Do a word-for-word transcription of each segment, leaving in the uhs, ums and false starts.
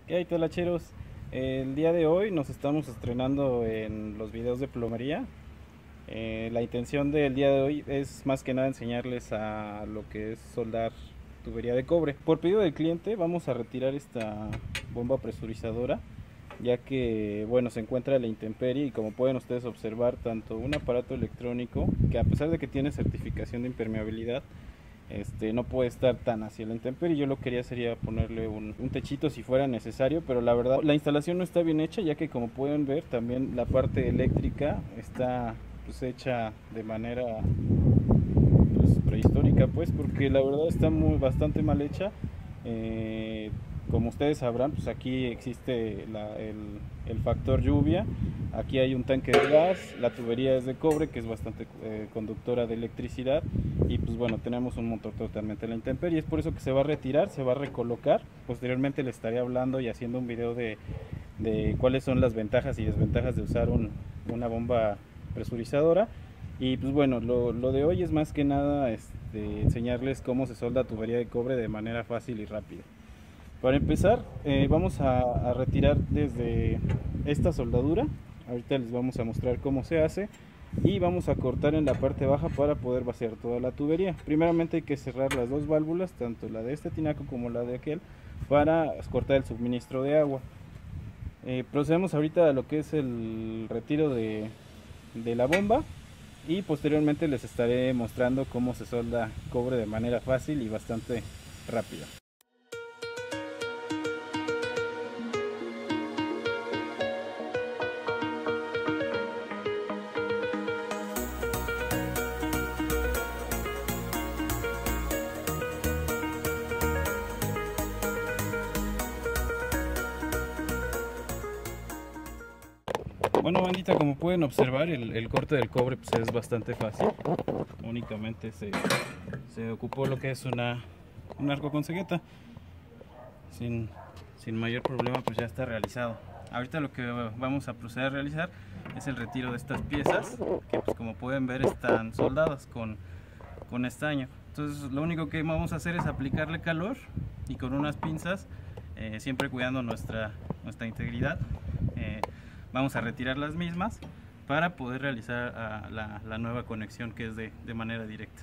¿Qué hay, talacheros? El día de hoy nos estamos estrenando en los videos de plomería. Eh, la intención del día de hoy es más que nada enseñarles a lo que es soldar tubería de cobre. Por pedido del cliente vamos a retirar esta bomba presurizadora, ya que bueno, se encuentra a la intemperie y como pueden ustedes observar, tanto un aparato electrónico que a pesar de que tiene certificación de impermeabilidad, este, no puede estar tan hacia la intemperie. Yo lo que quería sería ponerle un, un techito si fuera necesario, pero la verdad la instalación no está bien hecha, ya que como pueden ver también la parte eléctrica está pues hecha de manera pues, prehistórica, pues, porque la verdad está muy bastante mal hecha. Eh, como ustedes sabrán, pues aquí existe la, el, el factor lluvia. Aquí hay un tanque de gas, la tubería es de cobre, que es bastante eh, conductora de electricidad, y pues bueno, tenemos un motor totalmente a la intemperie. Es por eso que se va a retirar, se va a recolocar. Posteriormente les estaré hablando y haciendo un video de, de cuáles son las ventajas y desventajas de usar un, una bomba presurizadora. Y pues bueno, lo, lo de hoy es más que nada este, enseñarles cómo se solda tubería de cobre de manera fácil y rápida. Para empezar, eh, vamos a, a retirar desde esta soldadura. Ahorita les vamos a mostrar cómo se hace. Y vamos a cortar en la parte baja para poder vaciar toda la tubería. Primeramente hay que cerrar las dos válvulas, tanto la de este tinaco como la de aquel, para cortar el suministro de agua. Eh, procedemos ahorita a lo que es el retiro de, de la bomba. Y posteriormente les estaré mostrando cómo se solda cobre de manera fácil y bastante rápida. Bueno, bandita, como pueden observar, el, el corte del cobre pues, es bastante fácil. Únicamente se, se ocupó lo que es una, un arco con cegueta. Sin, sin mayor problema pues ya está realizado. Ahorita lo que vamos a proceder a realizar es el retiro de estas piezas, que pues como pueden ver están soldadas con, con estaño. Entonces lo único que vamos a hacer es aplicarle calor y con unas pinzas, eh, siempre cuidando nuestra, nuestra integridad, eh, vamos a retirar las mismas para poder realizar uh, la, la nueva conexión, que es de, de manera directa.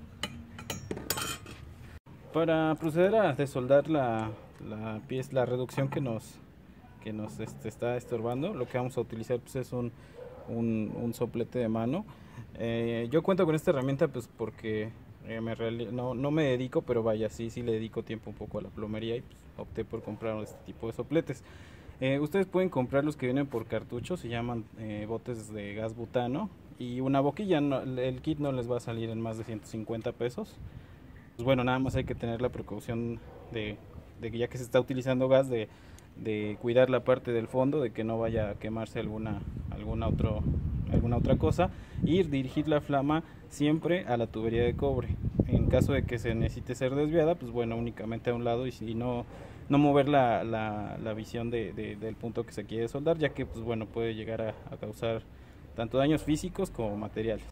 Para proceder a desoldar la, la pieza, la reducción que nos, que nos este, está estorbando, lo que vamos a utilizar pues, es un, un, un soplete de mano. Eh, yo cuento con esta herramienta pues porque eh, me no, no me dedico, pero vaya, sí, sí le dedico tiempo un poco a la plomería y pues, opté por comprar este tipo de sopletes. Eh, ustedes pueden comprar los que vienen por cartucho, se llaman eh, botes de gas butano, y una boquilla. No, el kit no les va a salir en más de ciento cincuenta pesos. Pues bueno, nada más hay que tener la precaución de, de que ya que se está utilizando gas, de, de cuidar la parte del fondo, de que no vaya a quemarse alguna, alguna, otro, alguna otra cosa, y dirigir la flama siempre a la tubería de cobre. En caso de que se necesite ser desviada, pues bueno, únicamente a un lado, y si no, no mover la, la, la visión de, de, del punto que se quiere soldar, ya que pues bueno, puede llegar a, a causar tanto daños físicos como materiales.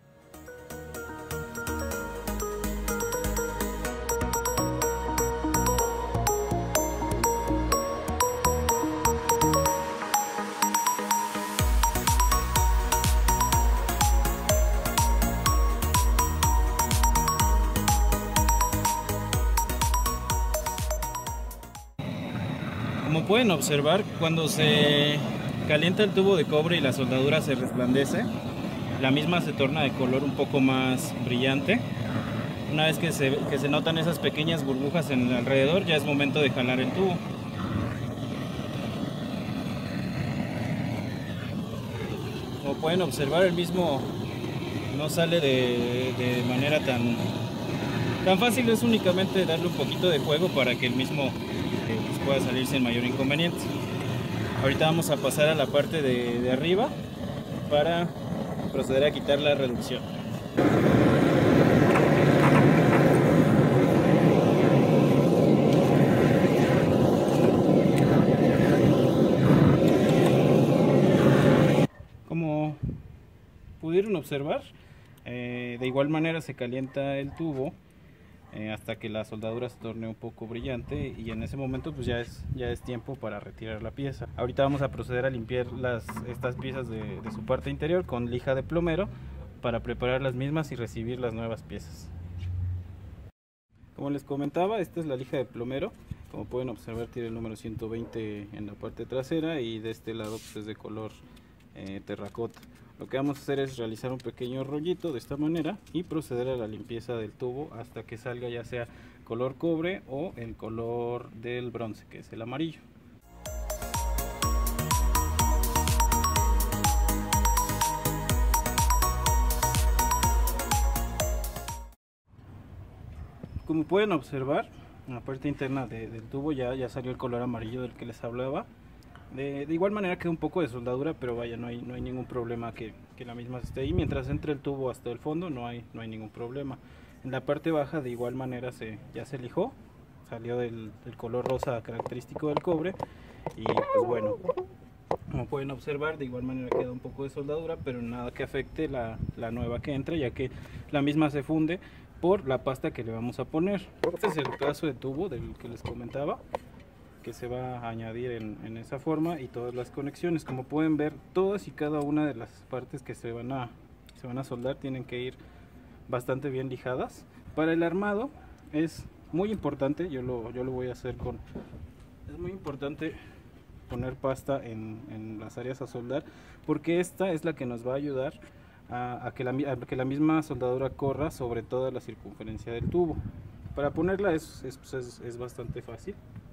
Como pueden observar, cuando se calienta el tubo de cobre y la soldadura se resplandece, la misma se torna de color un poco más brillante. Una vez que se, que se notan esas pequeñas burbujas en el alrededor, ya es momento de jalar el tubo. Como pueden observar, el mismo no sale de, de manera tan, tan fácil, es únicamente darle un poquito de juego para que el mismo pues pueda salir sin mayor inconveniente. Ahorita vamos a pasar a la parte de, de arriba para proceder a quitar la reducción. Como pudieron observar, eh, de igual manera se calienta el tubo eh, hasta que la soldadura se torne un poco brillante, y en ese momento pues ya es, ya es tiempo para retirar la pieza. Ahorita vamos a proceder a limpiar las, estas piezas de, de su parte interior con lija de plomero para preparar las mismas y recibir las nuevas piezas. Como les comentaba, esta es la lija de plomero. Como pueden observar, tiene el número ciento veinte en la parte trasera y de este lado pues es de color eh, terracota. Lo que vamos a hacer es realizar un pequeño rollito de esta manera y proceder a la limpieza del tubo hasta que salga ya sea color cobre o el color del bronce, que es el amarillo. Como pueden observar, en la parte interna de, del tubo ya, ya salió el color amarillo del que les hablaba. De, de igual manera queda un poco de soldadura, pero vaya, no hay, no hay ningún problema que, que la misma esté ahí. Mientras entre el tubo hasta el fondo no hay, no hay ningún problema. En la parte baja de igual manera se, ya se lijó, salió del, del color rosa característico del cobre. Y pues bueno, como pueden observar, de igual manera queda un poco de soldadura, pero nada que afecte la, la nueva que entra, ya que la misma se funde por la pasta que le vamos a poner. Este es el pedazo de tubo del que les comentaba, que se va a añadir en, en esa forma, y todas las conexiones. Como pueden ver, todas y cada una de las partes que se van a, se van a soldar tienen que ir bastante bien lijadas. Para el armado es muy importante, yo lo, yo lo voy a hacer con... Es muy importante poner pasta en, en las áreas a soldar, porque esta es la que nos va a ayudar A, a, que la, a que la misma soldadura corra sobre toda la circunferencia del tubo. Para ponerla es, es, es, es bastante fácil.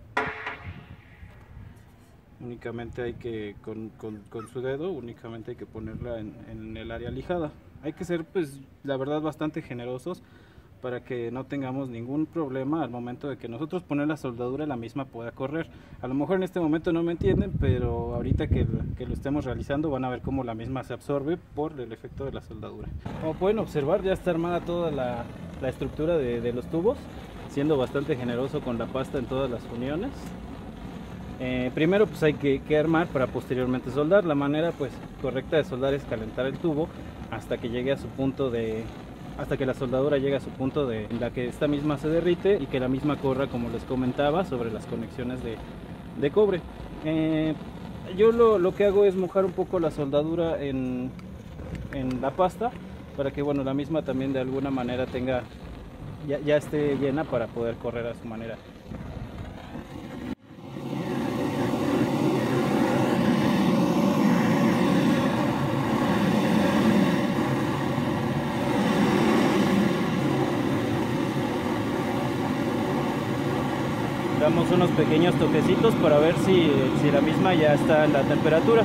Únicamente hay que, con, con, con su dedo, únicamente hay que ponerla en, en el área lijada. Hay que ser, pues, la verdad, bastante generosos para que no tengamos ningún problema al momento de que nosotros poner la soldadura, la misma pueda correr. A lo mejor en este momento no me entienden, pero ahorita que, que lo estemos realizando van a ver cómo la misma se absorbe por el efecto de la soldadura. Como pueden observar, ya está armada toda la, la estructura de, de los tubos, siendo bastante generoso con la pasta en todas las uniones. Eh, primero pues hay que, que armar para posteriormente soldar. La manera pues correcta de soldar es calentar el tubo hasta que llegue a su punto de... hasta que la soldadura llegue a su punto de en la que esta misma se derrite y que la misma corra, como les comentaba, sobre las conexiones de, de cobre. Eh, yo lo, lo que hago es mojar un poco la soldadura en, en la pasta para que bueno, la misma también de alguna manera tenga ya, ya esté llena para poder correr a su manera. Damos unos pequeños toquecitos para ver si, si la misma ya está en la temperatura.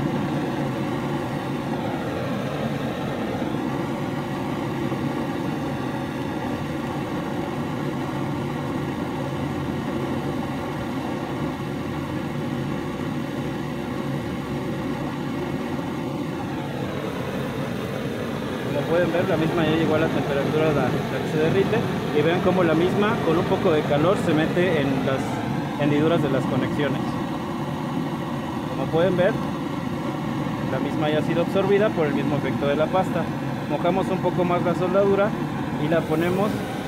Como pueden ver, la misma ya llegó a la temperatura a la, la que se derrite, y vean cómo la misma con un poco de calor se mete en las hendiduras de las conexiones. Como pueden ver, la misma ya ha sido absorbida por el mismo efecto de la pasta. Mojamos un poco más la soldadura y la ponemos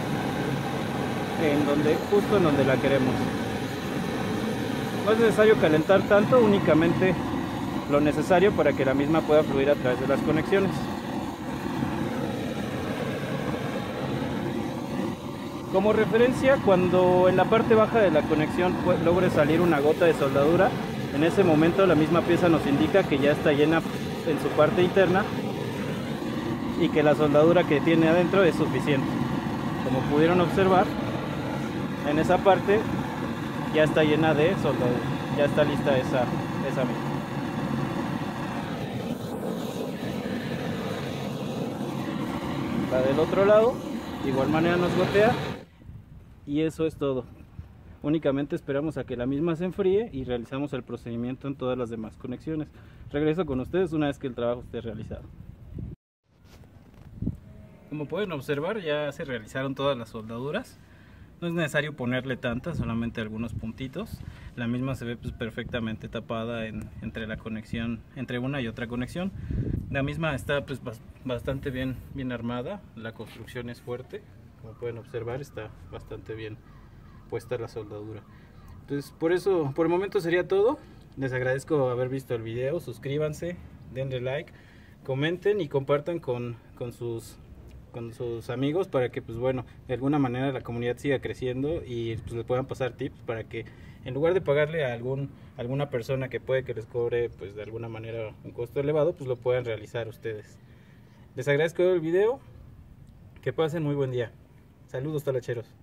en donde, justo en donde la queremos. No es necesario calentar tanto, únicamente lo necesario para que la misma pueda fluir a través de las conexiones. Como referencia, cuando en la parte baja de la conexión logre salir una gota de soldadura, en ese momento la misma pieza nos indica que ya está llena en su parte interna y que la soldadura que tiene adentro es suficiente. Como pudieron observar, en esa parte ya está llena de soldadura, ya está lista esa, esa misma. La del otro lado, de igual manera nos gotea. Y eso es todo. Únicamente esperamos a que la misma se enfríe y realizamos el procedimiento en todas las demás conexiones. Regreso con ustedes una vez que el trabajo esté realizado. Como pueden observar, ya se realizaron todas las soldaduras. No es necesario ponerle tantas, solamente algunos puntitos. La misma se ve pues perfectamente tapada en, entre la conexión, entre una y otra conexión. La misma está pues bastante bien, bien armada. La construcción es fuerte, Como pueden observar, está bastante bien puesta la soldadura. Entonces, por eso, por el momento sería todo. Les agradezco haber visto el video. Suscríbanse, denle like, comenten y compartan con, con sus con sus amigos para que, pues bueno, de alguna manera la comunidad siga creciendo y pues le puedan pasar tips para que, en lugar de pagarle a algún alguna persona que puede que les cobre pues de alguna manera un costo elevado, pues lo puedan realizar ustedes. Les agradezco el video. Que pasen muy buen día. Saludos, talacheros.